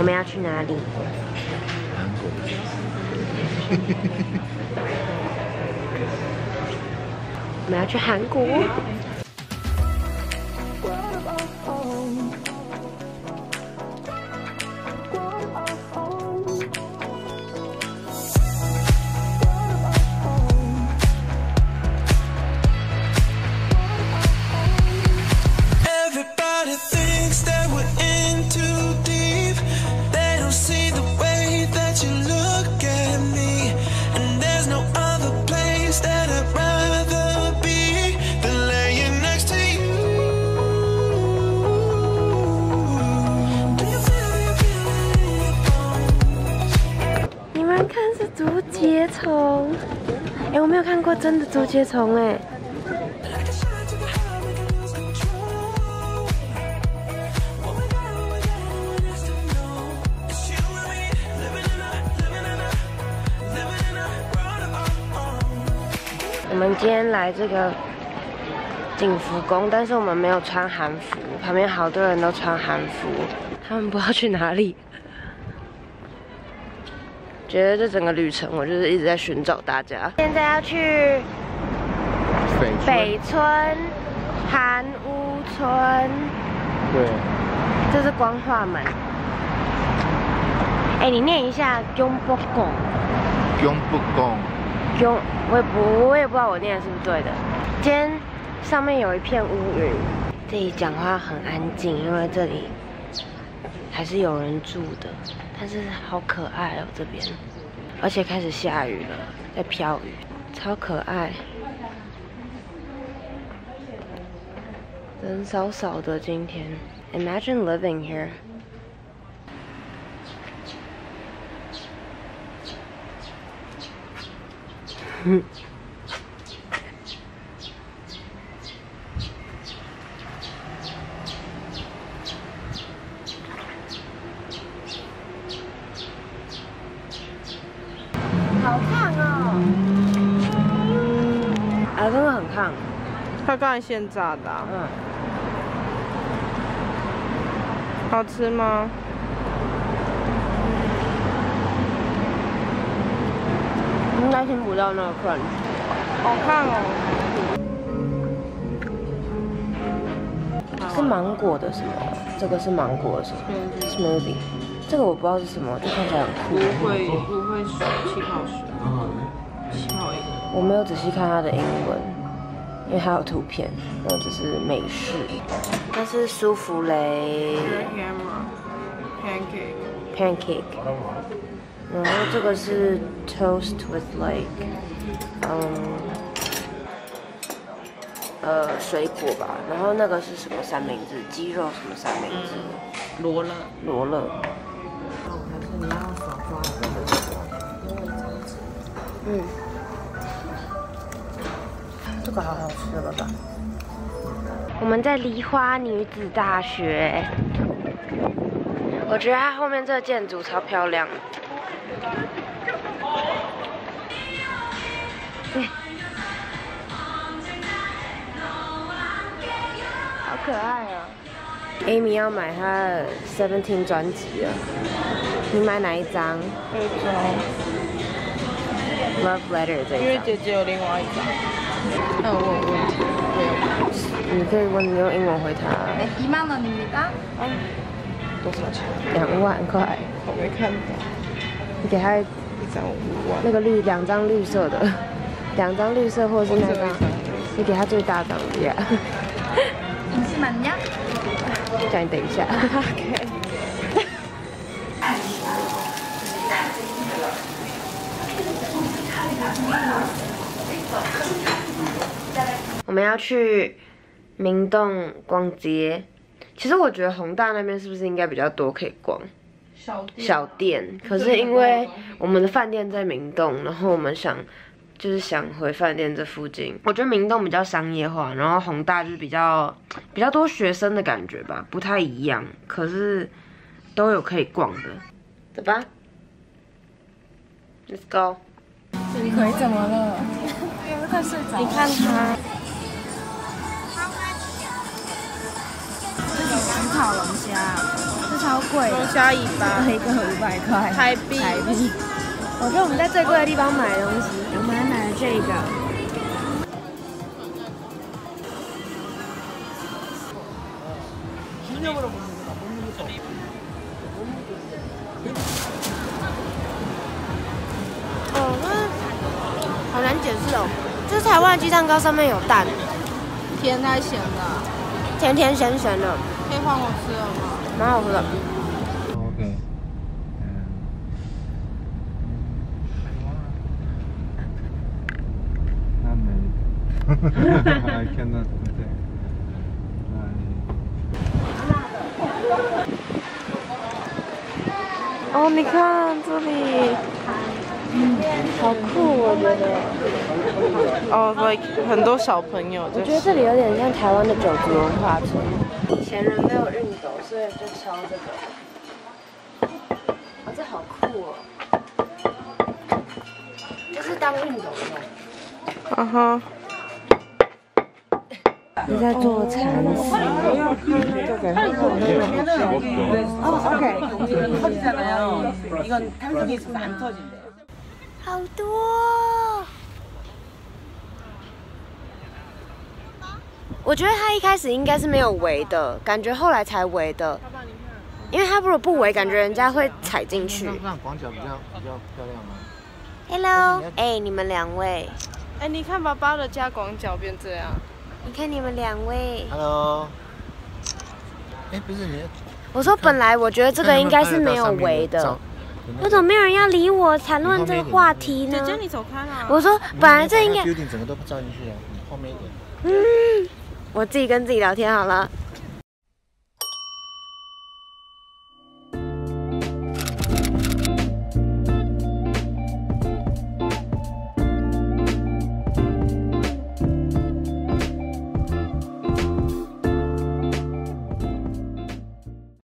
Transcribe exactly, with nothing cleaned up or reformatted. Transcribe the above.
我们要去哪里？ 韩国。 我们要去韩国。 竹节虫，哎、欸，我没有看过真的竹节虫哎。我们今天来这个景福宫，但是我们没有穿韩服，旁边好多人都穿韩服，他们不知道去哪里。 觉得这整个旅程，我就是一直在寻找大家。现在要去北村、北村韩屋村， 对， 这是光化门。哎、欸，你念一下永不宫。 永不宫。 永，我也不，我也不知道我念的是不是对的。今天上面有一片乌云，这里讲话很安静，因为这里还是有人住的。 但是好可爱哦，这边，而且开始下雨了，在飘雨，超可爱。人少少的今天 ，Imagine living here。嗯。好烫哦！啊，真的很烫。 它刚才现炸的、啊。 嗯。 好吃吗？ 应该听不到那个 crunch。 好看哦。 是芒果的什么？这个是芒果的什么 ？smoothie。这个我不知道是什么，就看起来很酷。 不会不会水，气泡水。气泡饮。 我没有仔细看它的英文，因为它有图片，那只是美式。那是舒芙蕾 pancake pancake， 然后这个是 toast with like， 嗯，呃，水果吧。然后那个是什么三明治？鸡肉什么三明治？ 嗯、罗勒。 罗勒。 你要手抓这个， 嗯，这个好好吃了吧？我们在梨花女子大学，我觉得它后面这个建筑超漂亮。对，好可爱哦。Amy 要买她的 Seventeen 专辑了。 你买哪一张？ 这张 Love Letter 这一张。 因为姐姐有另外一张。那我问问题，没有。 你可以问，你用英文回答。 哎，一万了，你答。嗯。多少钱？ 两万块。 我没看到。 你给他一张五万。那个绿，两张绿色的，两张绿色或是那张，你给他最大张的呀。 你是满呀？ 叫你等一下。OK。 我们要去明洞逛街。其实我觉得弘大那边是不是应该比较多可以逛？ 小店。 小店。可是因为我们的饭店在明洞，然后我们想就是想回饭店这附近。我觉得明洞比较商业化，然后弘大就是比较比较多学生的感觉吧，不太一样。可是都有可以逛的，走吧 ，Let's go。 李逵怎么了？因为快睡着。 你看他。 这个焗烤龙虾，这超贵的， 龙虾尾巴一个五百块台币。 台币。我觉得我们在最贵的地方买东西，我们还买了这个。哦，那好难解释哦。这是台湾的鸡蛋糕，上面有蛋， 甜还咸的？ 甜甜咸咸的， 可以换我吃了吗？ 蛮好吃的。 OK。I cannot say. 哦，你看这里，嗯，好酷，我觉得。 哦、oh, ，like 很多小朋友、就是。 我觉得这里有点像台湾的九族文化村。以前人没有熨斗，所以就敲这个。哦，这好酷哦！这是当熨斗用。 嗯哼。 你在做蚕丝。好多。我觉得它一开始应该是没有围的，感觉后来才围的。因为它如果不围，感觉人家会踩进去。 让广角比较比较漂亮吗 ？Hello， 哎、欸，你们两位。 哎、欸，你看爸爸的加广角变这样。 你看你们两位 ，Hello， 哎、欸，不是你， 我说本来我觉得这个应该是没有围的，为什么没有人要理我谈论这个话题呢？ 姐姐，你走开啦！ 我说本来这应该， 整个都不照进去啊，你后面一点。 嗯，我自己跟自己聊天好了。